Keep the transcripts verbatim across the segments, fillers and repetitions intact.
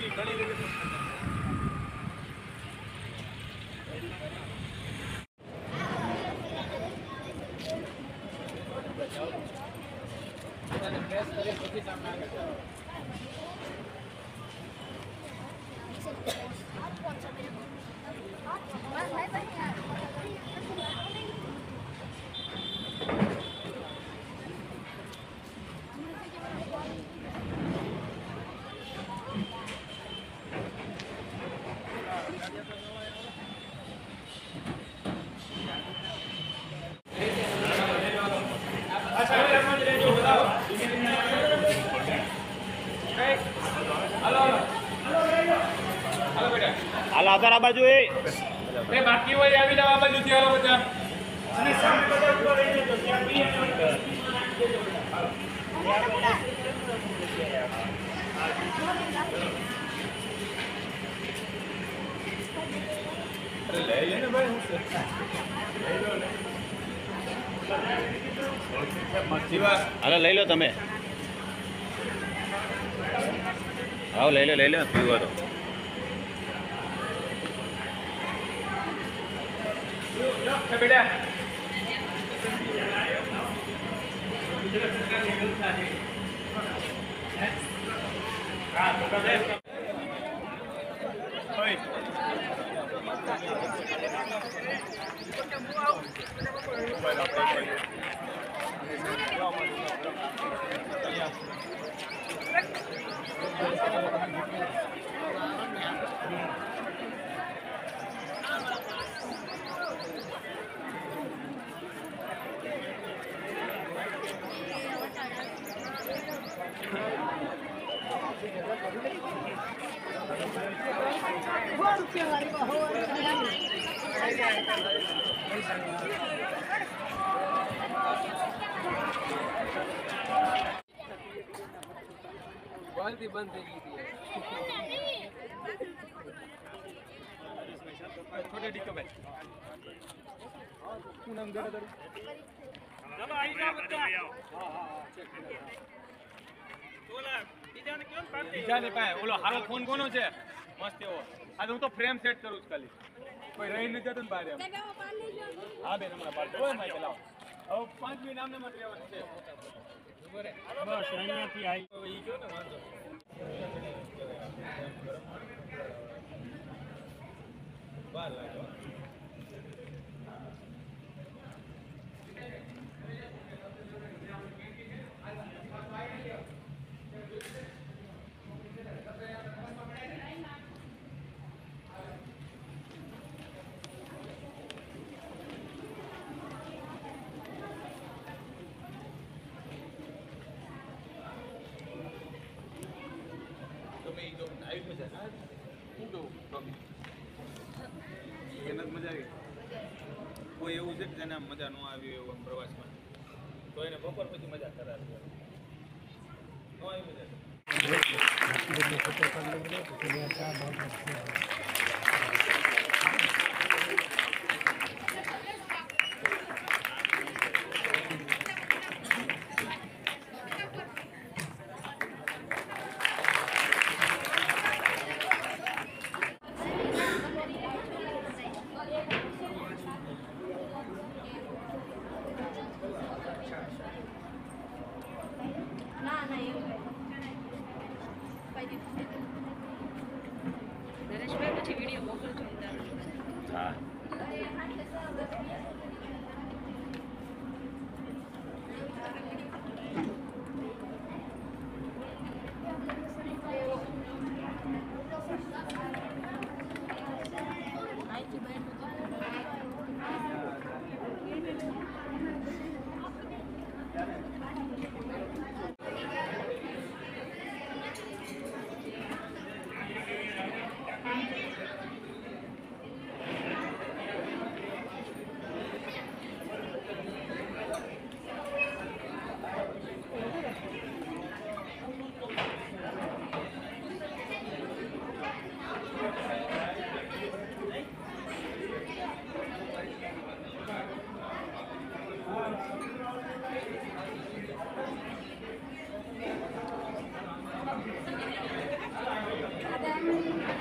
હાલો આધાર આ બાજુ એ બાકી હોય આવી જાવ આ બાજુથી હાલો બધા અને સામે બધા ઉભા રહી જજો ત્યાં બી અરે લઈ લે ને ભાઈ હું હાલો લઈ લો તમે આવો લઈ લો લઈ લો પીવો તો બેટા बाल्टी बंद થઈ ગઈ હતી छोटे टिक्का भाई શું નામ જરા તારું ચલો આઈ જા બધા હા હા ઓલા બીજાને કેમ પાડે બીજાને પાય ઓલો હારો ફોન કોનો છે મસ્ત એવો આ હું તો ફ્રેમ સેટ કરું છું ખાલી કોઈ રહી ન જતો ને બહાર એમ હા બેન હમણાં પાડ ઓય માઈક લાવો હવે પાંચ મિનિટ નામને મત રહેવાનું છે બસ અહીંયાથી આવી ઈ જો ને વાંધો બાર લાગ્યો કોઈ એવું છે કે જેને મજા ન આવી એવું પ્રવાસમાં તો એને બપોર પછી મજા કરાવે ન આવી મજા હા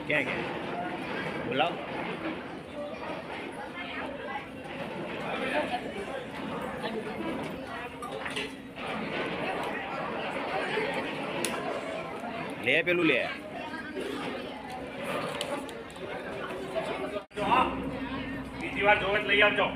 ક્યાં ક્યાં બોલાવો. લે પેલું લે. બીજી વાર જોવે લઈ આવજો.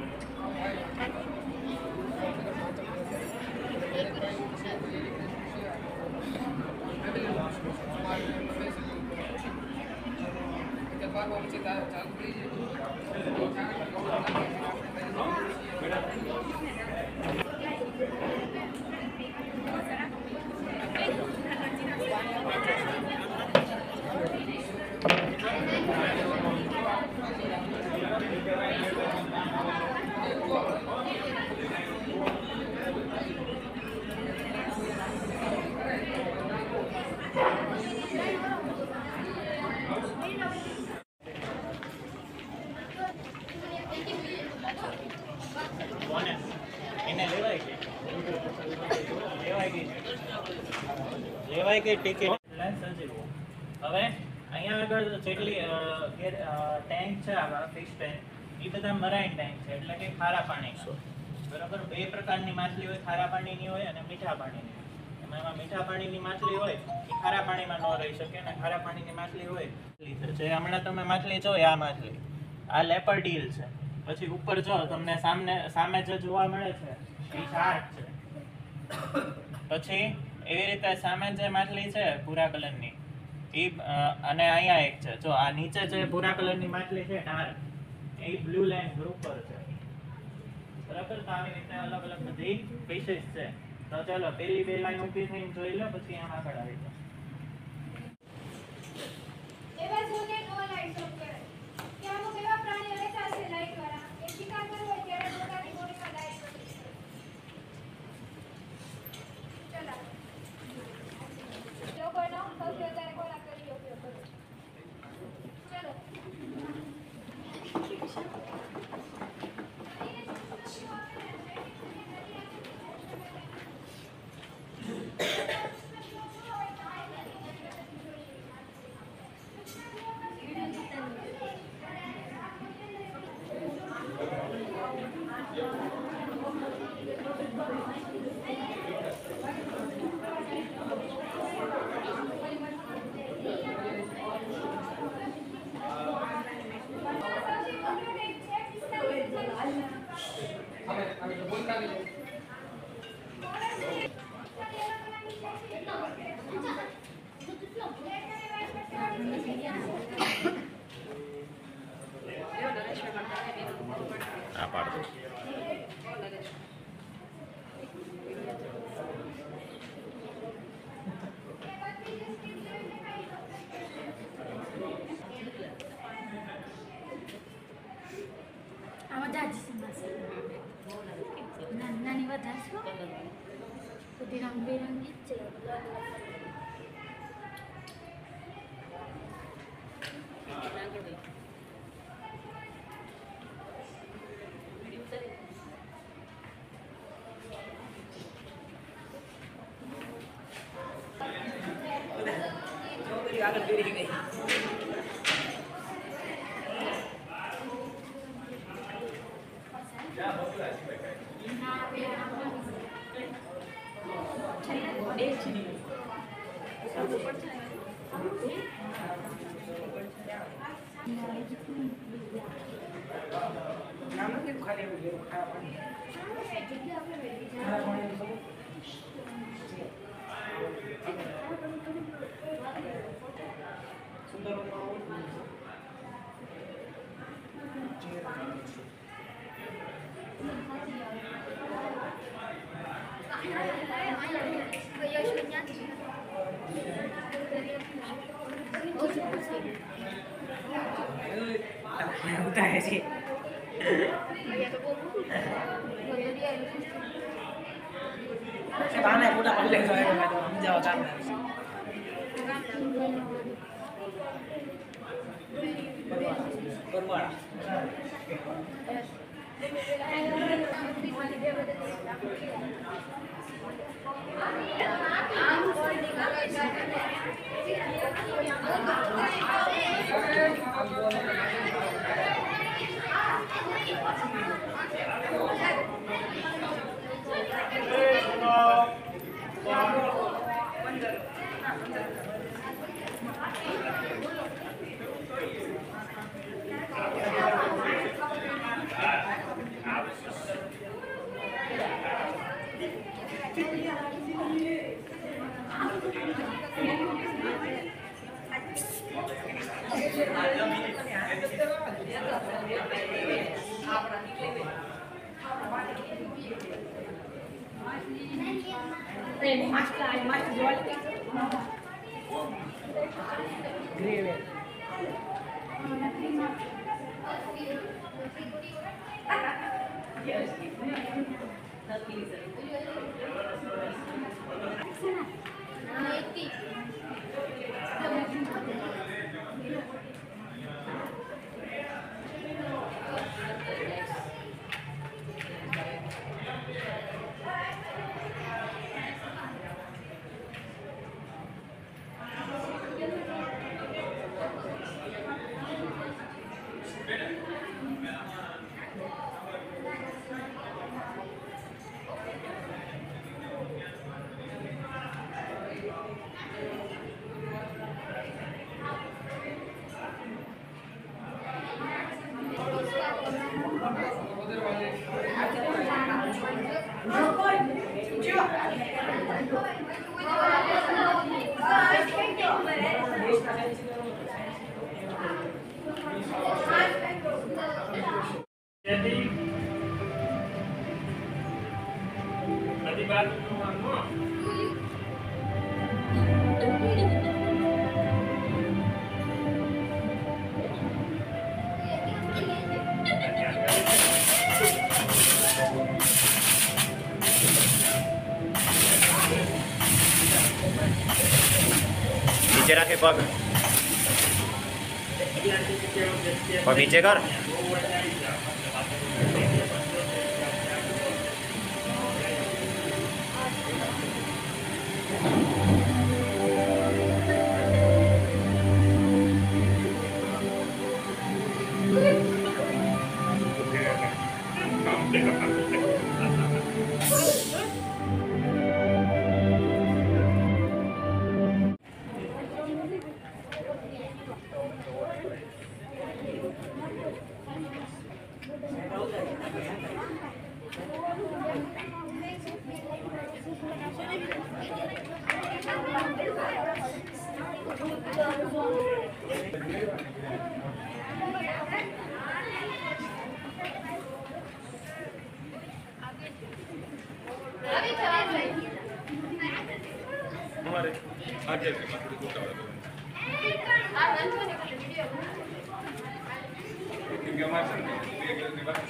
લેવાય કે ટિકિટ હવે અહીંયા આગળ જેટલી ટેન્ક છે આપણા ફિશ ટેન્ક એ બધા મરાઈન ટેન્ક છે એટલે કે ખારા પાણી બરાબર. બે પ્રકારની માછલી હોય, ખારા પાણીની હોય અને મીઠા પાણીની. એમાં મીઠા પાણીની માછલી હોય એ ખારા પાણીમાં ન રહી શકે અને ખારા પાણીની માછલી હોય જે હમણાં તમે માછલી જો આ માછલી આ લેપર્ડ ઈલ છે. પછી ઉપર જો તમને સામે સામે જે જોવા મળે છે એ શાર્ક છે. પછી એવી રીતે સામે જે માછલી છે ભૂરા કલરની એ અને અહીંયા એક છે જો આ નીચે જે ભૂરા કલરની માછલી છે ટાર એ બ્લુ લાઈન ગ્રુપ પર છે બરાબર. તો આવી રીતે અલગ અલગ બધી ફિશિસ છે. તો ચાલો પેલી બે લાઈન ઊભી થઈને જોઈ લો પછી આમ આગળ આવી જાઓ. એવા જોને નો લાઈટ ઓફ કરે કે અમુક એવા પ્રાણીઓ રહેતા છે લાઈટ વાળા એ શિકાર કરવો હોય ત્યારે પોતાની બોડીમાં લાઈટ કરી ચલા લોકોનો સૌથી વધારે કોના કરી ઉપયોગ કરો ચલો આ પાડ દો. આમાં જાજી સીમા નાની વધારે છે બધી રંગબેરંગી જ છે. આગળ દોરી ગઈ નામ નથી ખાલી એવું જેવું ખાવા પાણી સુંદર ઉતારે છે બાને મોટા પગલે સમજાવવા કામ બરવાળા આમ નીચે રાખે પગ પગ નીચે કર हमारे आगे से मत टूटा हुआ क्योंकि हमारे साथ एक एक बात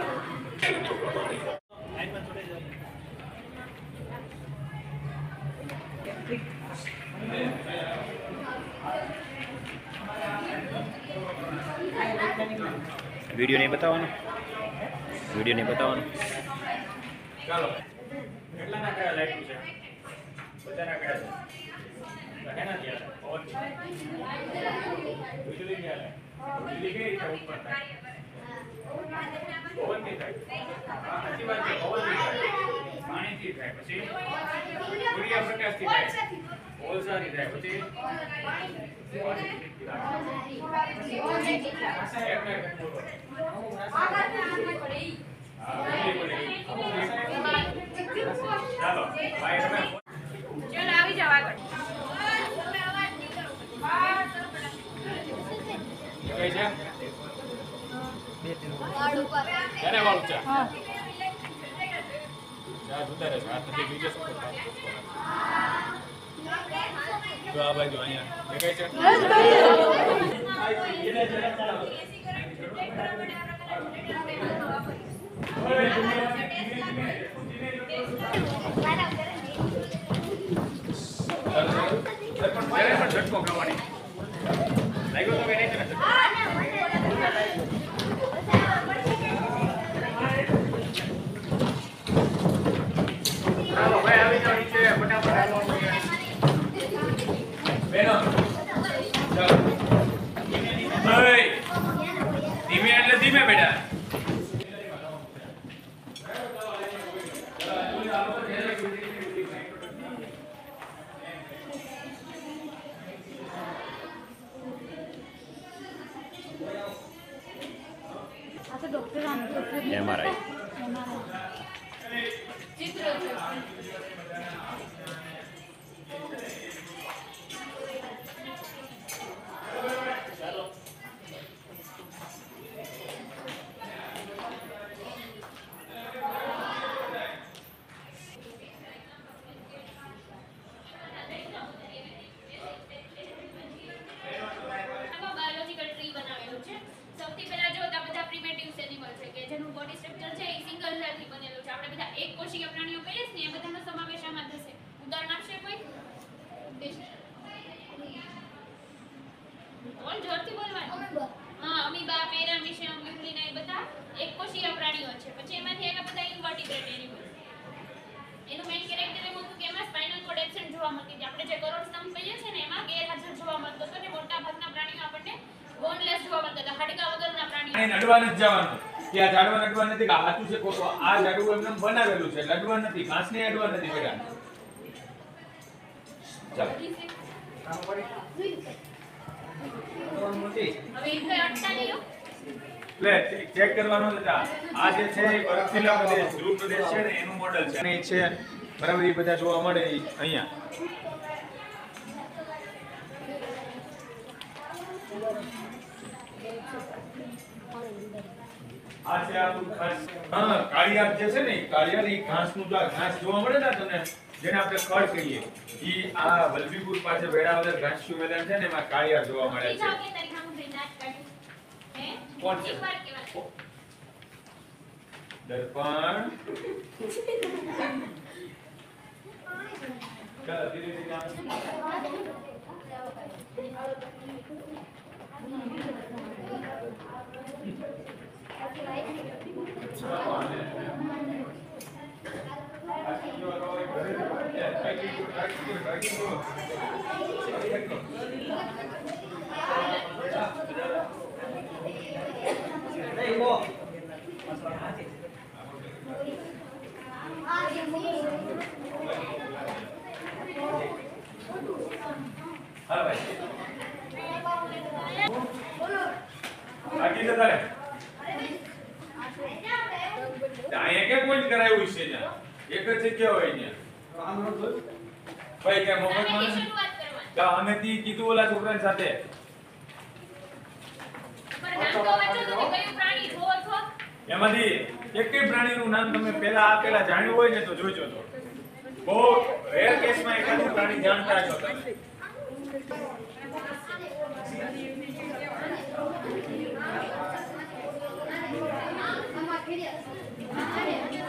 वीडियो नहीं बतावानो वीडियो नहीं बतावानो ચાલો કેટલા ના કયા લાઈટ છે બધાના કયા છે કેના છે ઓન વીજળી ક્યાં છે વીજળી કઈ રીતે ઉપર થાય પવન થી થાય આ સાચી વાત છે પવન થી થાય પાણી થી થાય પછી સૂર્યપ્રકાશ થી થાય કોલસા થી થાય પછી ચાલો ભાઈ તમે ચલ આવી જાવ આગળ કઈ છે ક્યારે વાળું છે હા ચા જુદા રહે હાથ નથી બીજે શું કરતા જો આ ભાઈ જો અહીંયા દેખાય છે ઝટકો ખાવાની લાગ્યો તો નહીં તને ચાલો ભાઈ આવી જાઓ નીચે ફટાફટ આવો બેનો ચાલો ધીમે એટલે ધીમે બેટા एम आर आई ચાલો કોષ એનિમલ છે કે જેનું બોડી સ્ટ્રક્ચર છે એ સિંગલ સેલથી બનેલું છે. આપણે બધા એક કોષીય પ્રાણીઓ કહીએ છીએ ને એ બધાનો સમાવેશ આમાં થશે. ઉદાહરણ આપશે કોઈ? બોલ જોરથી બોલવાનું. હા, અમીબા, પેરામીશિયમ, યુગ્લિના એ બધા એક કોષીય પ્રાણીઓ છે. પછી એમાંથી એના બધા ઇન્વર્ટિબ્રેટ એનિમલ. એનું મેઇન કેરેક્ટર એમ હતું કે એમાં સ્પાઇનલ કોર્ડ એબ્સેન્ટ જોવા મળતી હતી. આપણે જે કરોડસ્તંભ કહીએ છીએ ને એમાં ગેરહાજર જોવા મળતો હતો ને મોટા ભાગના પ્રાણીઓ આપણને બોનલેસ જોવા મળતા હતા, હાડકા વગરના પ્રાણીઓ. એને અડવા નથી જવાનું. કે આ ઝાડવા અડવા નથી કે આ હાથું છે ખોટું. આ ઝાડવું એમને બનાવેલું છે, અડવા નથી, ઘાસને અડવા નથી બેટા. ચાલો કામ કરી હવે એ કઈ અટતા નહીં હો. લે ચેક કરવાનું છે. આ જે છે એ બરફીલા પ્રદેશ, ધ્રુવ પ્રદેશ છે ને એનું મોડેલ છે. અને એ છે બરાબર એ બધા જોવા મળે ઈ અહીંયા. આ છે આપણું ઘાસ. હા, કાળિયાર જે છે ને ઈ કાળિયાર ઈ ઘાસનું જો આ ઘાસ જોવા મળે ને તમને, જેને આપણે ખડ કહીએ, ઈ આ વલભીપુર પાસે વેળાવદર ઘાસિયું મેદાન છે ને એમાં કાળિયાર જોવા મળે થઈ છે. જાઓ કે તારી સામે થઈ નાચ કાઢ્યું. હે? કોણ છે? એક વાર કહેવાય. દર્પણ. ચાલો ધીરે ધીરે આમ. નહીં બો હાલો ભાઈ. બાકી છે તારે? અહીંયા કે પોઈન્ટ કરાયું છે ત્યાં? એક જ જગ્યા હોય ત્યાં. ભાઈ કે મફત સામેથી માં શરૂઆત કરવાની. તો અમે તી કીધું ઓલા છોકરાની સાથે. પણ નામ તો વાંચો તો કે કયું પ્રાણી જોવો છો? એમાંથી એકેય પ્રાણીનું નામ તમે પહેલા આ પહેલા જાણ્યું હોય ને તો જોજો તો. બહુ રેર કેસમાં એકાદું પ્રાણી જાણતા છો તમે. આમાં ખેડ્યા